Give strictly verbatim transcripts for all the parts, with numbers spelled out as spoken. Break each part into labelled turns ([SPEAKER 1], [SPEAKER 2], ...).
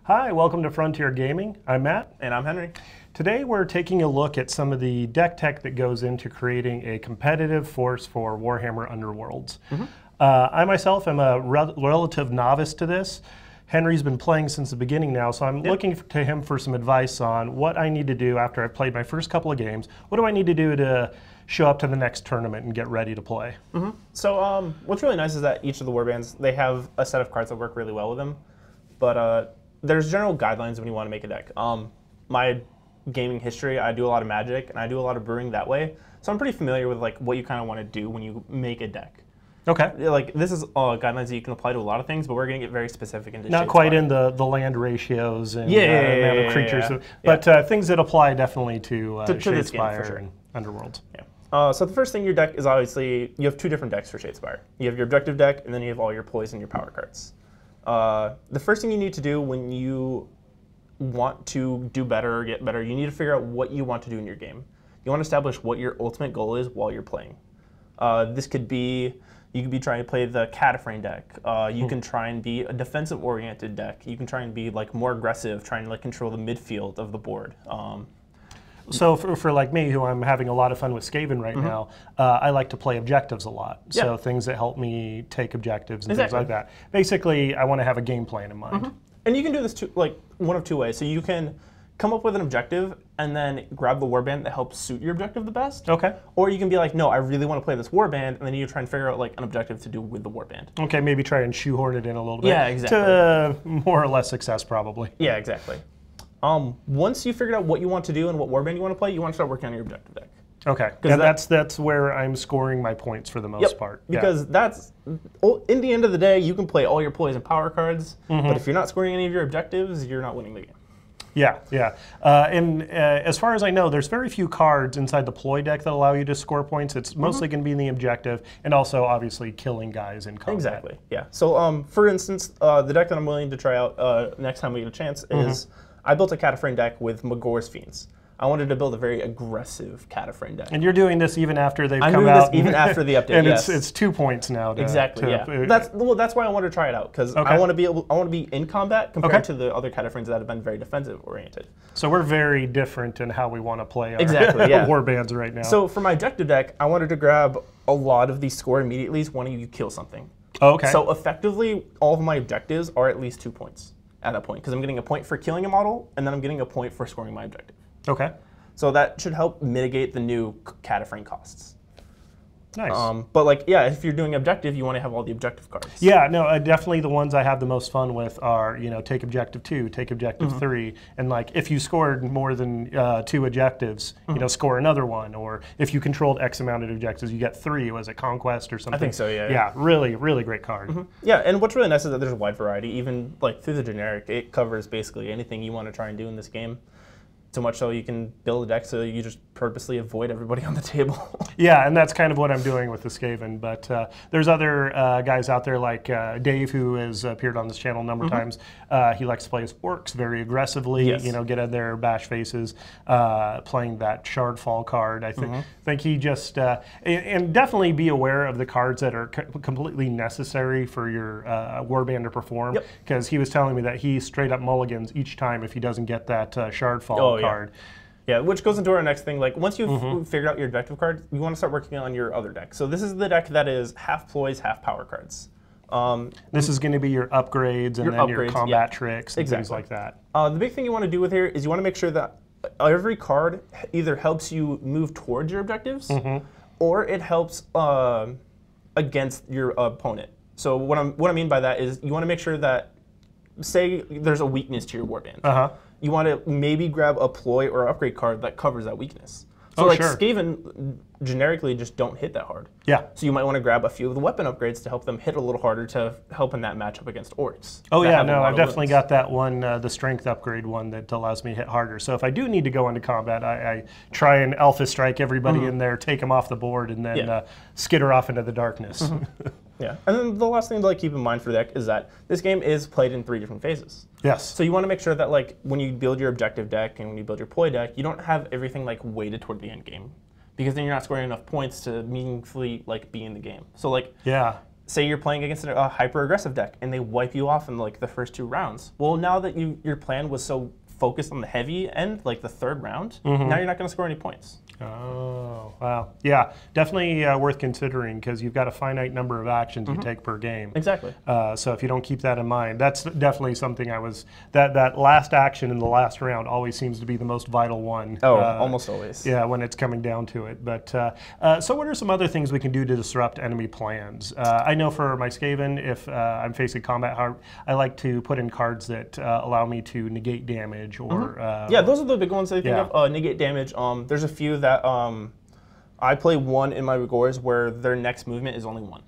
[SPEAKER 1] Hi, welcome to Frontier Gaming. I'm Matt.
[SPEAKER 2] And I'm Henry.
[SPEAKER 1] Today we're taking a look at some of the deck tech that goes into creating a competitive force for Warhammer Underworlds. Mm-hmm. uh, I myself am a rel relative novice to this. Henry's been playing since the beginning now, so I'm yep. looking to him for some advice on what I need to do after I've played my first couple of games. What do I need to do to show up to the next tournament and get ready to play?
[SPEAKER 2] Mm-hmm. So um, what's really nice is that each of the warbands, they have a set of cards that work really well with them. But uh, there's general guidelines when you want to make a deck. Um, my gaming history, I do a lot of Magic and I do a lot of brewing that way, so I'm pretty familiar with like what you kind of want to do when you make a deck.
[SPEAKER 1] Okay.
[SPEAKER 2] Like this is uh, guidelines that you can apply to a lot of things, but we're going to get very specific into
[SPEAKER 1] not quite in the the land ratios and
[SPEAKER 2] yeah,
[SPEAKER 1] uh,
[SPEAKER 2] yeah, yeah,
[SPEAKER 1] amount
[SPEAKER 2] yeah,
[SPEAKER 1] of creatures,
[SPEAKER 2] yeah, yeah.
[SPEAKER 1] but uh, things that apply definitely to, uh,
[SPEAKER 2] to, to this game, for sure.
[SPEAKER 1] and Underworlds.
[SPEAKER 2] Yeah. Uh, so the first thing in your deck is obviously you have two different decks for Shadespire. You have your objective deck, and then you have all your ploys and your power cards. Uh, the first thing you need to do when you want to do better or get better, you need to figure out what you want to do in your game. You want to establish what your ultimate goal is while you're playing. Uh, this could be, you could be trying to play the Cataphrane deck. Uh, you hmm. can try and be a defensive-oriented deck. You can try and be like more aggressive, trying to like control the midfield of the board. Um,
[SPEAKER 1] So for, for like me, who I'm having a lot of fun with Skaven right mm-hmm. now, uh, I like to play objectives a lot. Yeah. So things that help me take objectives and
[SPEAKER 2] exactly.
[SPEAKER 1] things like that. Basically, I want to have a game plan in mind.
[SPEAKER 2] Mm-hmm. And you can do this two, like one of two ways. So you can come up with an objective and then grab the warband that helps suit your objective the best.
[SPEAKER 1] Okay.
[SPEAKER 2] Or you can be like, no, I really want to play this warband, and then you try and figure out like an objective to do with the warband.
[SPEAKER 1] Okay, maybe try and shoehorn it in a little bit.
[SPEAKER 2] Yeah, exactly.
[SPEAKER 1] To uh, more or less success, probably.
[SPEAKER 2] Yeah, exactly. Um, once you figured out what you want to do and what warband you want to play, you want to start working on your objective deck.
[SPEAKER 1] Okay, yeah, that, that's that's where I'm scoring my points for the most
[SPEAKER 2] yep,
[SPEAKER 1] part.
[SPEAKER 2] Because yeah. that's, in the end of the day, you can play all your ploys and power cards, mm-hmm. but if you're not scoring any of your objectives, you're not winning the game.
[SPEAKER 1] Yeah, yeah. Uh, and uh, as far as I know, there's very few cards inside the ploy deck that allow you to score points. It's mostly mm-hmm. going to be in the objective, and also obviously killing guys in combat.
[SPEAKER 2] Exactly, yeah. So um, for instance, uh, the deck that I'm willing to try out uh, next time we get a chance mm-hmm. is, I built a Cataphrane deck with Magor's Fiends. I wanted to build a very aggressive Cataphrane deck.
[SPEAKER 1] And you're doing this even after they've
[SPEAKER 2] I'm
[SPEAKER 1] come
[SPEAKER 2] doing
[SPEAKER 1] out.
[SPEAKER 2] This even after the update.
[SPEAKER 1] And
[SPEAKER 2] yes.
[SPEAKER 1] it's it's two points now. To,
[SPEAKER 2] exactly.
[SPEAKER 1] to,
[SPEAKER 2] yeah. Uh, that's well. That's why I wanted to try it out because okay. I want to be able. I want to be in combat compared okay. to the other Cataphrines that have been very defensive oriented.
[SPEAKER 1] So we're very different in how we want to play our
[SPEAKER 2] exactly, yeah.
[SPEAKER 1] war bands right now.
[SPEAKER 2] So for my objective deck, I wanted to grab a lot of these score immediately when you kill something.
[SPEAKER 1] Oh, okay.
[SPEAKER 2] So effectively, all of my objectives are at least two points at that point because I'm getting a point for killing a model and then I'm getting a point for scoring my objective.
[SPEAKER 1] Okay.
[SPEAKER 2] So that should help mitigate the new Cataphrane costs.
[SPEAKER 1] Nice.
[SPEAKER 2] Um, but like, yeah, if you're doing objective, you want to have all the objective cards.
[SPEAKER 1] Yeah, no, uh, definitely the ones I have the most fun with are, you know, take objective two, take objective mm-hmm. three, and like if you scored more than uh, two objectives, mm-hmm. you know, score another one, or if you controlled X amount of objectives, you get three. Was it Conquest or something?
[SPEAKER 2] I think so, yeah.
[SPEAKER 1] Yeah, yeah really, really great card.
[SPEAKER 2] Mm-hmm. Yeah, and what's really nice is that there's a wide variety. Even like through the generic, it covers basically anything you want to try and do in this game. So much so you can build a deck so you just purposely avoid everybody on the table.
[SPEAKER 1] Yeah, and that's kind of what I'm doing with the Skaven. But uh, there's other uh, guys out there like uh, Dave, who has appeared on this channel a number of mm-hmm. times. Uh, he likes to play his orcs very aggressively, yes. you know, get in there, bash faces, uh, playing that Shardfall card. I think, mm-hmm. think he just, uh, and, and definitely be aware of the cards that are co completely necessary for your uh, warband to perform. Because yep. he was telling me that he straight up mulligans each time if he doesn't get that uh, Shardfall oh, card.
[SPEAKER 2] Yeah. Yeah, which goes into our next thing. Like once you've
[SPEAKER 1] mm-hmm.
[SPEAKER 2] figured out your objective card, you want to start working on your other deck. So this is the deck that is half ploys, half power cards. Um,
[SPEAKER 1] this is going to be your upgrades and
[SPEAKER 2] your
[SPEAKER 1] then
[SPEAKER 2] upgrades,
[SPEAKER 1] your combat
[SPEAKER 2] yeah.
[SPEAKER 1] tricks and
[SPEAKER 2] exactly.
[SPEAKER 1] things like that.
[SPEAKER 2] Uh, the big thing you want to do with here is you want to make sure that every card either helps you move towards your objectives mm-hmm. or it helps uh, against your opponent. So what I'm what I mean by that is you want to make sure that, say there's a weakness to your warband. Uh-huh. You want to maybe grab a ploy or upgrade card that covers that weakness. So
[SPEAKER 1] oh,
[SPEAKER 2] like
[SPEAKER 1] sure.
[SPEAKER 2] Skaven generically just don't hit that hard.
[SPEAKER 1] Yeah.
[SPEAKER 2] So you might want to grab a few of the weapon upgrades to help them hit a little harder to help in that matchup against orcs.
[SPEAKER 1] Oh yeah, no, I've definitely got that one, uh, the strength upgrade one that allows me to hit harder. So if I do need to go into combat, I, I try and alpha strike everybody mm-hmm. in there, take them off the board, and then yeah. uh, skitter off into the darkness.
[SPEAKER 2] Mm-hmm. Yeah, and then the last thing to like keep in mind for the deck is that this game is played in three different phases.
[SPEAKER 1] Yes.
[SPEAKER 2] So you want to make sure that like when you build your objective deck and when you build your ploy deck, you don't have everything like weighted toward the end game, because then you're not scoring enough points to meaningfully like be in the game. So like
[SPEAKER 1] yeah,
[SPEAKER 2] say you're playing against a hyper-aggressive deck, and they wipe you off in like the first two rounds. Well, now that you your plan was so focused on the heavy end, like the third round, mm-hmm. now you're not going to score any points.
[SPEAKER 1] Oh, wow. Yeah, definitely uh, worth considering because you've got a finite number of actions mm-hmm. you take per game.
[SPEAKER 2] Exactly.
[SPEAKER 1] Uh, so if you don't keep that in mind, that's definitely something I was, that, that last action in the last round always seems to be the most vital one.
[SPEAKER 2] Oh,
[SPEAKER 1] uh,
[SPEAKER 2] almost always.
[SPEAKER 1] Yeah, when it's coming down to it. But uh, uh, so what are some other things we can do to disrupt enemy plans? Uh, I know for my Skaven, if uh, I'm facing combat, hard, I like to put in cards that uh, allow me to negate damage or...
[SPEAKER 2] Mm-hmm.
[SPEAKER 1] uh,
[SPEAKER 2] yeah, those are the big ones I think
[SPEAKER 1] yeah.
[SPEAKER 2] of. Uh, negate damage. Um, there's a few that um, I play one in my rewards where their next movement is only one.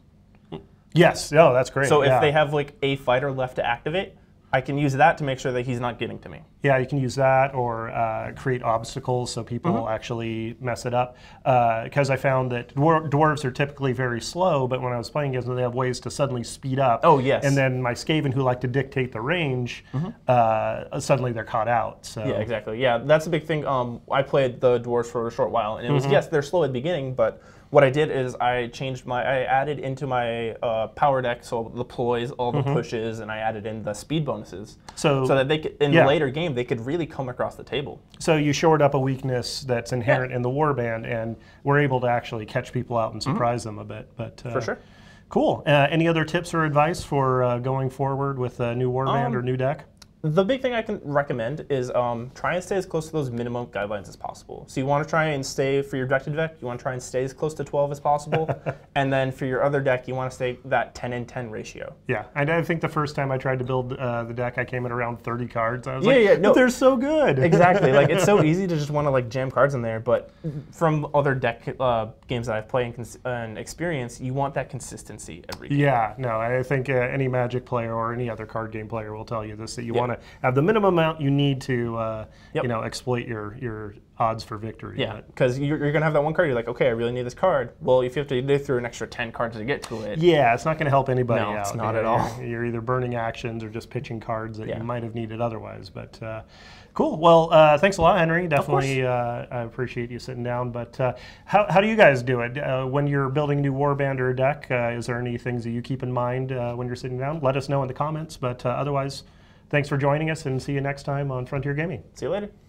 [SPEAKER 1] Yes, oh, that's great.
[SPEAKER 2] So
[SPEAKER 1] yeah.
[SPEAKER 2] if they have like a fighter left to activate, I can use that to make sure that he's not getting to me.
[SPEAKER 1] Yeah, you can use that or uh, create obstacles so people mm-hmm. actually mess it up. Because uh, I found that dwar dwarves are typically very slow, but when I was playing against them, they have ways to suddenly speed up.
[SPEAKER 2] Oh, yes.
[SPEAKER 1] And then my Skaven, who like to dictate the range, mm-hmm. uh, suddenly they're caught out. So.
[SPEAKER 2] Yeah, exactly. Yeah, that's a big thing. Um, I played the dwarves for a short while, and it was, mm-hmm. yes, they're slow at the beginning, but what I did is I changed my, I added into my uh, power deck, so the ploys, all the mm-hmm. pushes, and I added in the speed bonuses. So, so that they could, in yeah. the later game, they could really come across the table. So
[SPEAKER 1] you shored up a weakness that's inherent yeah. in the warband, and we're able to actually catch people out and surprise mm-hmm. them a bit. But uh,
[SPEAKER 2] for sure.
[SPEAKER 1] Cool. Uh, any other tips or advice for uh, going forward with a new warband um, or new deck?
[SPEAKER 2] The big thing I can recommend is um, try and stay as close to those minimum guidelines as possible. So you want to try and stay, for your objective deck, you want to try and stay as close to twelve as possible. And then for your other deck, you want to stay that ten and ten ratio.
[SPEAKER 1] Yeah, and I think the first time I tried to build uh, the deck, I came at around thirty cards. I was
[SPEAKER 2] yeah,
[SPEAKER 1] like,
[SPEAKER 2] yeah, no,
[SPEAKER 1] but they're so good.
[SPEAKER 2] Exactly. Like, it's so easy to just want to like jam cards in there. But from other deck uh, games that I've played and, and experienced, you want that consistency every game.
[SPEAKER 1] Yeah, no, I think uh, any Magic player or any other card game player will tell you this, that you
[SPEAKER 2] yep.
[SPEAKER 1] want to have the minimum amount you need to, uh,
[SPEAKER 2] yep.
[SPEAKER 1] you know, exploit your your odds for victory.
[SPEAKER 2] Yeah, because you're, you're gonna have that one card. You're like, okay, I really need this card. Well, if you have to go through an extra ten cards to get to it.
[SPEAKER 1] Yeah, it's not going to help anybody
[SPEAKER 2] no,
[SPEAKER 1] out.
[SPEAKER 2] No, it's not
[SPEAKER 1] you
[SPEAKER 2] at
[SPEAKER 1] know,
[SPEAKER 2] all.
[SPEAKER 1] You're, you're either burning actions or just pitching cards that
[SPEAKER 2] yeah.
[SPEAKER 1] you might have needed otherwise. But uh, cool. Well, uh, thanks a lot, Henry. Definitely, uh, I appreciate you sitting down. But uh, how how do you guys do it uh, when you're building a new warband or a deck? Uh, is there any things that you keep in mind uh, when you're sitting down? Let us know in the comments. But uh, otherwise. Thanks for joining us, and see you next time on Frontier Gaming.
[SPEAKER 2] See you later.